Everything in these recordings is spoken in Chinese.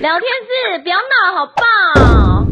聊天室不要闹，好爆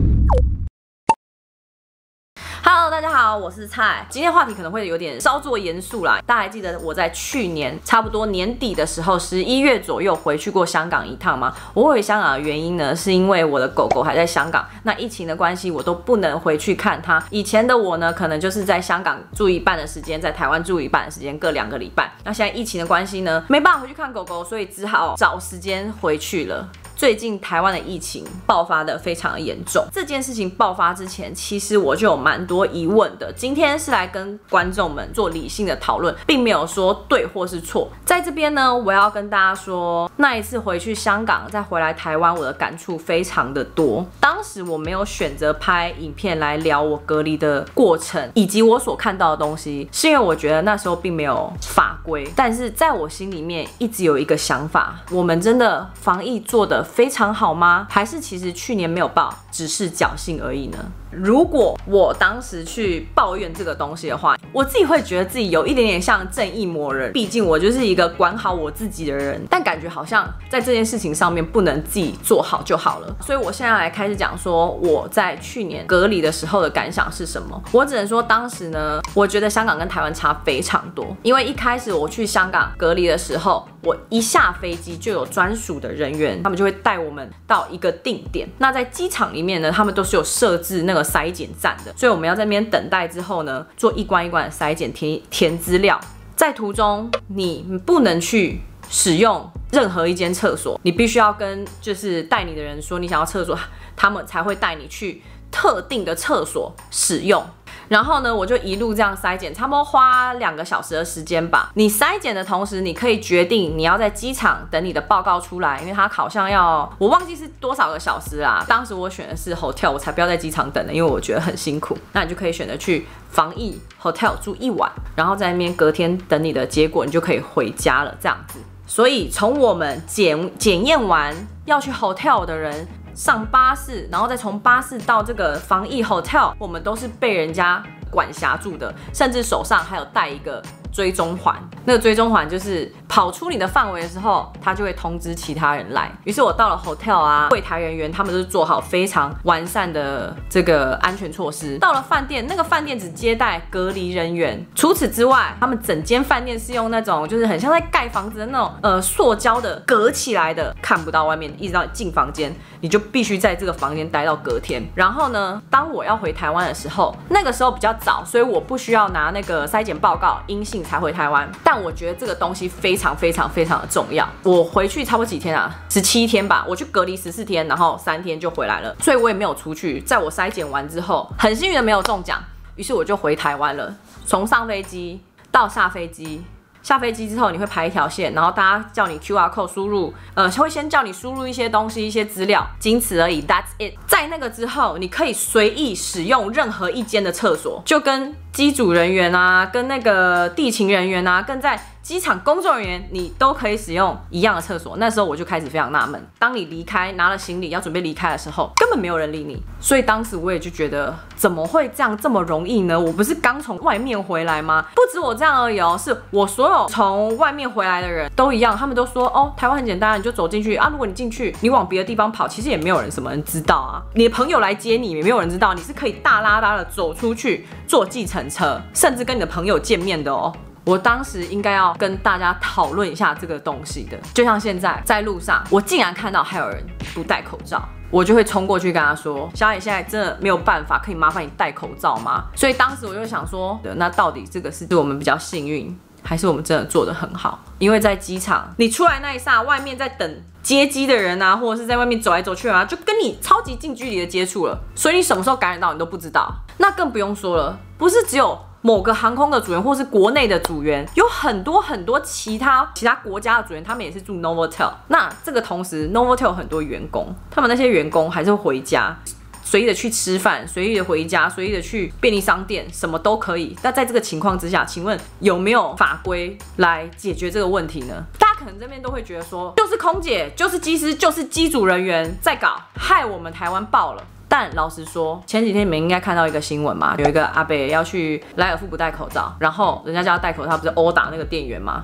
！Hello， 大家好，我是蔡。今天话题可能会有点稍作严肃啦。大家还记得我在去年差不多年底的时候，11月左右回去过香港一趟吗？我回香港的原因呢，是因为我的狗狗还在香港。那疫情的关系，我都不能回去看它。以前的我呢，可能就是在香港住一半的时间，在台湾住一半的时间，各2个礼拜。那现在疫情的关系呢，没办法回去看狗狗，所以只好找时间回去了。最近台湾的疫情爆发的非常的严重，这件事情爆发之前，其实我就有蛮多疑问的。今天是来跟观众们做理性的讨论，并没有说对或是错。在这边呢，我要跟大家说，那一次回去香港再回来台湾，我的感触非常的多。当时我没有选择拍影片来聊我隔离的过程，以及我所看到的东西，是因为我觉得那时候并没有法规，但是在我心里面一直有一个想法：我们真的防疫做得非常好吗？还是其实去年没有报，只是侥幸而已呢？如果我当时去抱怨这个东西的话，我自己会觉得自己有一点点像正义魔人，毕竟我就是一个管好我自己的人，但感觉好像在这件事情上面不能自己做好就好了。所以我现在来开始讲说我在去年隔离的时候的感想是什么。我只能说当时呢，我觉得香港跟台湾差非常多，因为一开始我去香港隔离的时候，我一下飞机就有专属的人员，他们就会带我们到一个定点。那在机场里面呢，他们都是有设置那个筛检站的，所以我们要在那边等待之后呢，做一关一关的筛检，填资料。在途中你不能去使用任何一间厕所，你必须要跟就是带你的人说你想要厕所，他们才会带你去特定的厕所使用。然后呢，我就一路这样筛检，差不多花2个小时的时间吧。你筛检的同时，你可以决定你要在机场等你的报告出来，因为它好像要我忘记是多少个小时啦。当时我选的是 hotel， 我才不要在机场等的，因为我觉得很辛苦。那你就可以选择去防疫 hotel 住1晚，然后在那边隔天等你的结果，你就可以回家了，这样子。所以从我们检验完要去 hotel 的人，上巴士，然后再从巴士到这个防疫 hotel， 我们都是被人家管辖住的，甚至手上还有带一个追踪环。那个追踪环就是跑出你的范围的时候，他就会通知其他人来。于是我到了 hotel 啊，柜台人员他们都是做好非常完善的这个安全措施。到了饭店，那个饭店只接待隔离人员，除此之外，他们整间饭店是用那种就是很像在盖房子的那种塑胶的隔起来的，看不到外面，一直到你进房间，你就必须在这个房间待到隔天。然后呢，当我要回台湾的时候，那个时候比较早，所以我不需要拿那个筛检报告，阴性才回台湾。但我觉得这个东西非常非常非常的重要。我回去差不多几天啊？17天吧，我去隔离14天，然后3天就回来了，所以我也没有出去。在我筛检完之后，很幸运的没有中奖，于是我就回台湾了。从上飞机到下飞机。下飞机之后，你会排一条线，然后大家叫你 QR code 输入，会先叫你输入一些东西、一些资料，仅此而已 ，That's it。在那个之后，你可以随意使用任何一间的厕所，就跟机组人员啊、跟那个地勤人员啊、跟在机场工作人员，你都可以使用一样的厕所。那时候我就开始非常纳闷，当你离开拿了行李要准备离开的时候，根本没有人理你。所以当时我也就觉得，怎么会这样这么容易呢？我不是刚从外面回来吗？不止我这样而已哦，是我所有从外面回来的人都一样，他们都说哦，台湾很简单，你就走进去啊。如果你进去，你往别的地方跑，其实也没有人什么人知道啊。你的朋友来接你，也没有人知道，你是可以大拉拉的走出去坐计程车，甚至跟你的朋友见面的哦。我当时应该要跟大家讨论一下这个东西的，就像现在在路上，我竟然看到还有人不戴口罩，我就会冲过去跟他说：“小野，现在真的没有办法，可以麻烦你戴口罩吗？”所以当时我就想说，那到底这个是我们比较幸运，还是我们真的做得很好？因为在机场，你出来那一刹，外面在等接机的人啊，或者是在外面走来走去啊，就跟你超级近距离的接触了，所以你什么时候感染到你都不知道。那更不用说了，不是只有某个航空的组员，或是国内的组员，有很多很多其他国家的组员，他们也是住 Novotel。那这个同时 ，Novotel 有很多员工，他们那些员工还是会回家，随意的去吃饭，随意的回家，随意的去便利商店，什么都可以。那在这个情况之下，请问有没有法规来解决这个问题呢？大家可能这边都会觉得说，就是空姐，就是机师，就是机组人员在搞，害我们台湾爆了。但老实说，前几天你们应该看到一个新闻嘛，有一个阿伯要去莱尔富不戴口罩，然后人家叫他戴口罩，不是殴打那个店员吗？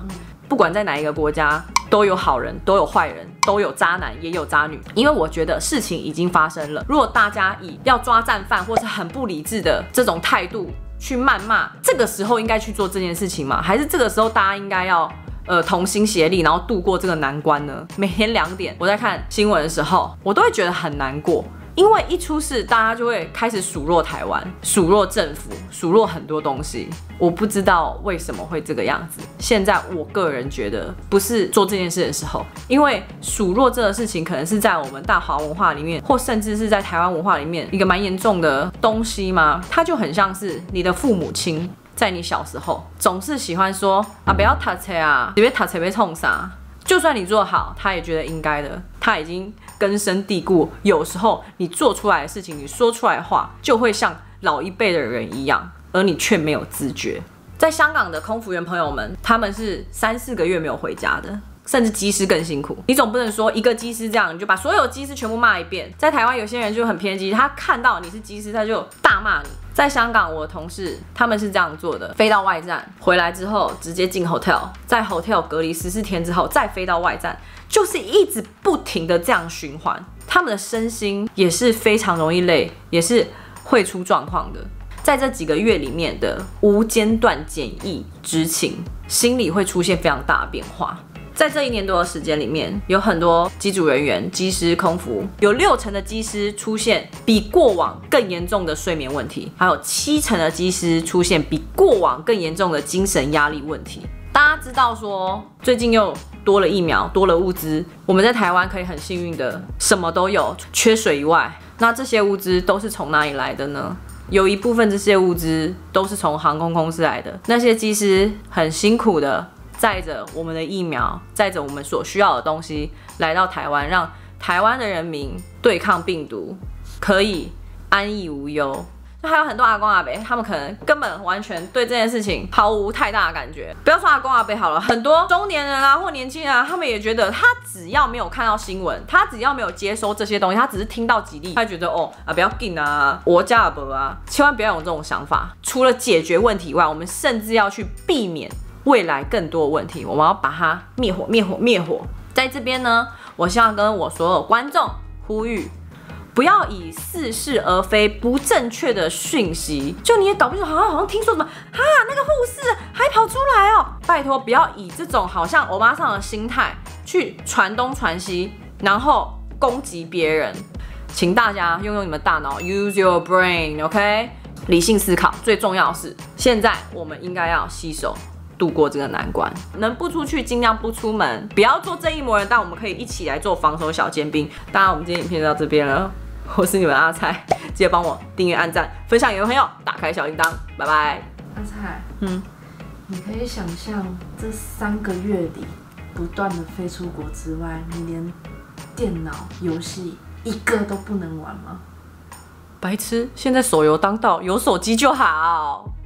不管在哪一个国家，都有好人，都有坏人，都有渣男，也有渣女。因为我觉得事情已经发生了，如果大家以要抓战犯或是很不理智的这种态度去谩骂，这个时候应该去做这件事情吗？还是这个时候大家应该要同心协力，然后度过这个难关呢？每天2点我在看新闻的时候，我都会觉得很难过。因为一出事，大家就会开始数落台湾、数落政府、数落很多东西。我不知道为什么会这个样子。现在我个人觉得不是做这件事的时候，因为数落这个事情可能是在我们大华文化里面，或甚至是在台湾文化里面一个蛮严重的东西嘛。它就很像是你的父母亲在你小时候总是喜欢说啊，不要读册啊，你别读册被冲啥。就算你做好，他也觉得应该的，他已经根深蒂固。有时候你做出来的事情，你说出来的话，就会像老一辈的人一样，而你却没有自觉。在香港的空服员朋友们，他们是3、4个月没有回家的，甚至机师更辛苦。你总不能说一个机师这样，你就把所有机师全部骂一遍。在台湾有些人就很偏激，他看到你是机师，他就大骂你。在香港，我的同事他们是这样做的：飞到外站，回来之后直接进 hotel， 在 hotel 隔离14天之后，再飞到外站，就是一直不停的这样循环。他们的身心也是非常容易累，也是会出状况的。在这几个月里面的无间断检疫执勤，心理会出现非常大的变化。在这1年多的时间里面，有很多机组人员、机师、空服，有60%的机师出现比过往更严重的睡眠问题，还有70%的机师出现比过往更严重的精神压力问题。大家知道说，最近又多了疫苗，多了物资，我们在台湾可以很幸运的什么都有，缺水以外，那这些物资都是从哪里来的呢？有一部分这些物资都是从航空公司来的，那些机师很辛苦的载着我们的疫苗，载着我们所需要的东西来到台湾，让台湾的人民对抗病毒，可以安逸无忧。就还有很多阿公阿伯，他们可能根本完全对这件事情毫无太大的感觉。不要说阿公阿伯好了，很多中年人啊或年轻人啊，他们也觉得他只要没有看到新闻，他只要没有接收这些东西，他只是听到几例，他觉得不要紧啊，我家阿伯啊，千万不要有这种想法。除了解决问题以外，我们甚至要去避免未来更多的问题，我们要把它灭火。在这边呢，我希望跟我所有观众呼吁，不要以似是而非、不正确的讯息，就你也搞不清楚，好像听说什么那个护士还跑出来哦，拜托不要以这种好像欧巴桑的心态去传东传西，然后攻击别人。请大家用你们大脑 ，use your brain，OK？理性思考，最重要的是，现在我们应该要携手度过这个难关，能不出去尽量不出门，不要做正义魔人，但我们可以一起来做防守小尖兵。当然，我们今天影片就到这边了，我是你们阿菜，记得帮我订阅、按赞、分享给朋友，打开小铃铛，拜拜。 阿菜，你可以想象这3个月里不断的飞出国之外，你连电脑游戏一个都不能玩吗？ 白痴，现在手游当道，有手机就好。